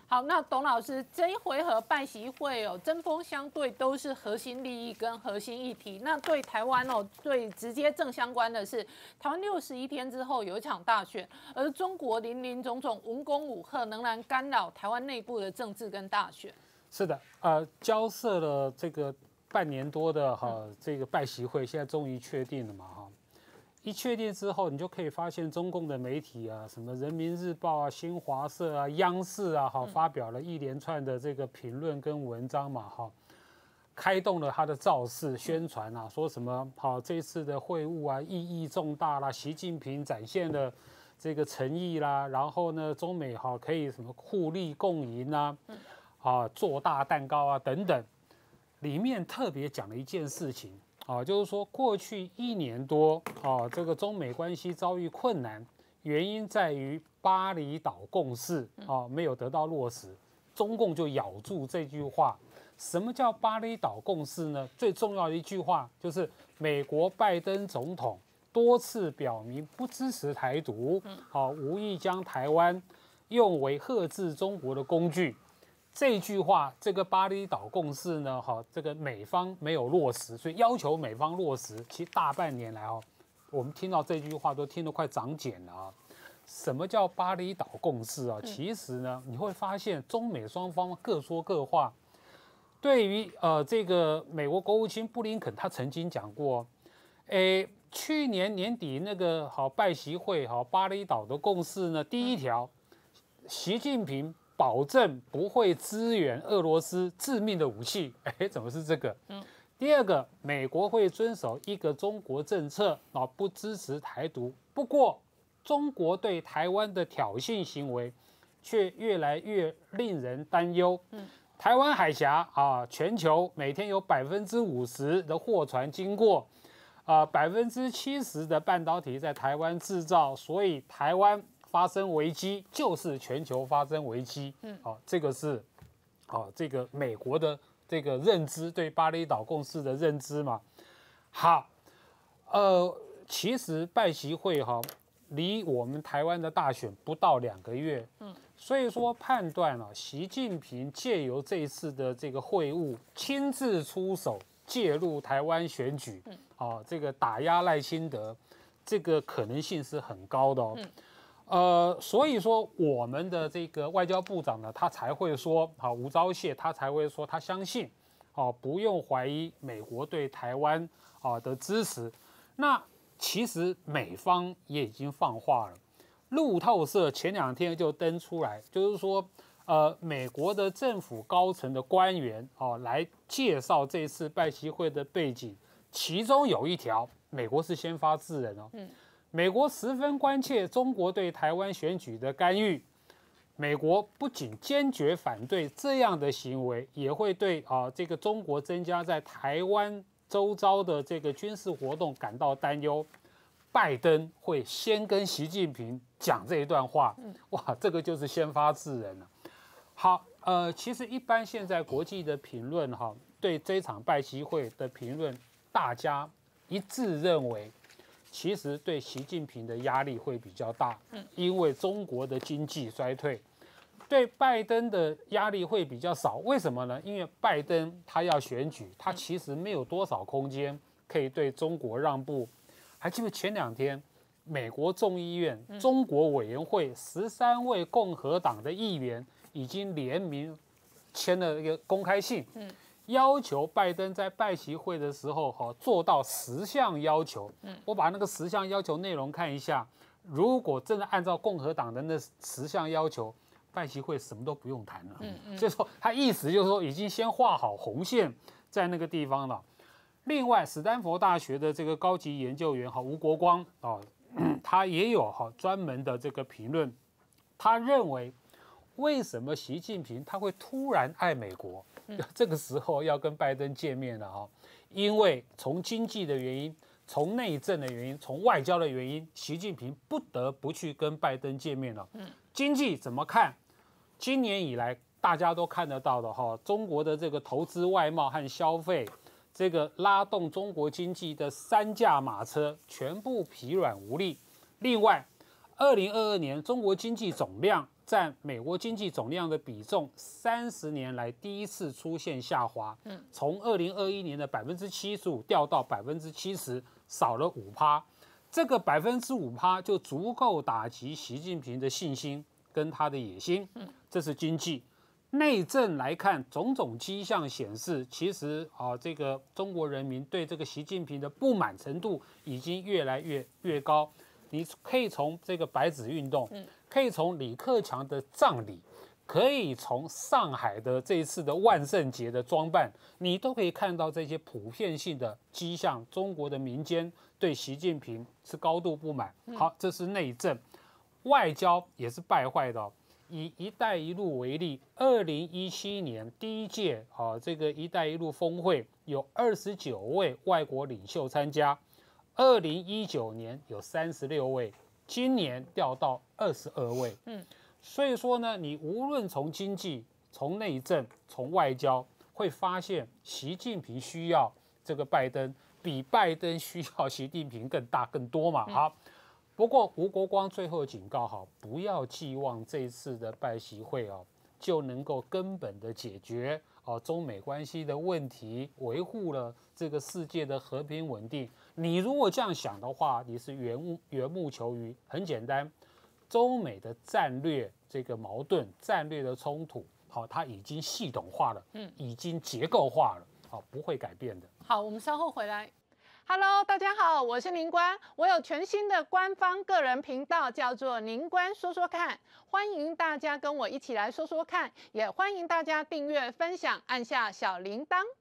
好，那董老师这一回合拜习会哦，针锋相对都是核心利益跟核心议题。那对台湾哦，最直接正相关的是，台湾61天之后有一场大选，而中国林林总总文攻武吓，仍然干扰台湾内部的政治跟大选。 是的，交涉了这个半年多的这个拜习会，现在终于确定了嘛一确定之后，你就可以发现中共的媒体啊，什么人民日报啊、新华社啊、央视啊，发表了一连串的这个评论跟文章嘛，开动了他的造势宣传啊，说什么这次的会晤啊意义重大啦，习近平展现了这个诚意啦，然后呢，中美可以什么互利共赢啊，做大蛋糕啊等等，里面特别讲了一件事情。就是说过去1年多这个中美关系遭遇困难，原因在于巴厘岛共识没有得到落实。中共就咬住这句话。什么叫巴厘岛共识呢？最重要的一句话就是美国拜登总统多次表明不支持台独，无意将台湾用为遏制中国的工具。这句话，这个巴厘岛共识呢，这个美方没有落实，所以要求美方落实。其实大半年来我们听到这句话都听得快长茧了什么叫巴厘岛共识其实呢，你会发现中美双方各说各话。对于这个美国国务卿布林肯，他曾经讲过，去年年底那个拜习会巴厘岛的共识呢，第一条，习近平保证不会支援俄罗斯致命的武器，怎么是这个？第二个，美国会遵守一个中国政策不支持台独。不过，中国对台湾的挑衅行为却越来越令人担忧。台湾海峡全球每天有50%的货船经过，70%的半导体在台湾制造，所以台湾发生危机就是全球发生危机，这个是，这个美国的这个认知，对巴厘岛共识的认知嘛。好，其实拜习会离我们台湾的大选不到2个月，所以说判断习近平借由这一次的这个会晤，亲自出手介入台湾选举，这个打压赖清德，这个可能性是很高的所以说我们的这个外交部长呢，他才会说吴钊燮，他才会说他相信不用怀疑美国对台湾的支持。那其实美方也已经放话了，路透社前2天就登出来，就是说美国的政府高层的官员来介绍这次拜习会的背景，其中有一条，美国是先发制人美国十分关切中国对台湾选举的干预，美国不仅坚决反对这样的行为，也会对这个中国增加在台湾周遭的这个军事活动感到担忧。拜登会先跟习近平讲这一段话，哇，这个就是先发制人了。好，其实一般现在国际的评论对这场拜习会的评论，大家一致认为，其实对习近平的压力会比较大，因为中国的经济衰退，对拜登的压力会比较少。为什么呢？因为拜登他要选举，他其实没有多少空间可以对中国让步。还记得前2天，美国众议院中国委员会13位共和党的议员已经联名签了一个公开信，要求拜登在拜习会的时候做到10项要求。我把那个10项要求内容看一下，如果真的按照共和党的那10项要求，拜习会什么都不用谈了。所以说他意思就是说已经先画好红线在那个地方了。另外，史丹佛大学的这个高级研究员吴国光他也有专门的这个评论，他认为为什么习近平他会突然爱美国，这个时候要跟拜登见面了因为从经济的原因，从内政的原因，从外交的原因，习近平不得不去跟拜登见面了。经济怎么看？今年以来大家都看得到的中国的这个投资、外贸和消费，这个拉动中国经济的3驾马车全部疲软无力。另外，2022年中国经济总量占美国经济总量的比重30年来第一次出现下滑，从2021年的75%掉到70%，少了5%。这个5%就足够打击习近平的信心跟他的野心。这是经济。内政来看，种种迹象显示，其实这个中国人民对这个习近平的不满程度已经越来越高。你可以从这个白纸运动，可以从李克强的葬礼，可以从上海的这一次的万圣节的装扮，你都可以看到这些普遍性的迹象。中国的民间对习近平是高度不满。好，这是内政。外交也是败坏的。以“一带一路”为例，2017年第一届这个“一带一路”峰会有29位外国领袖参加，2019年有36位，今年掉到22位。所以说呢，你无论从经济、从内政、从外交，会发现习近平需要这个拜登，比拜登需要习近平更多嘛。好。不过吴国光最后警告不要寄望这次的拜习会就能够根本的解决中美关系的问题，维护了这个世界的和平稳定。你如果这样想的话，你是缘木求鱼。很简单，中美的战略这个矛盾、战略的冲突，它已经系统化了，已经结构化了，不会改变的。 好，我们稍后回来。Hello， 大家好，我是宁官，我有全新的官方个人频道，叫做宁官说说看，欢迎大家跟我一起来说说看，也欢迎大家订阅、分享，按下小铃铛。